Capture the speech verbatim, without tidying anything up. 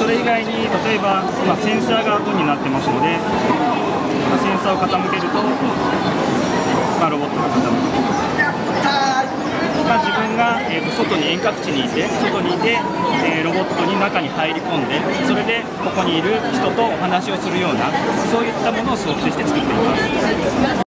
それ以外に例えば今センサーがオンになってますので、まあ、センサーを傾けると、まあ、ロボットが傾く。まあ、自分が、えー、と外に遠隔地にいて外にいて、えー、ロボットに中に入り込んで、それでここにいる人とお話をするような、そういったものを想定して作っています。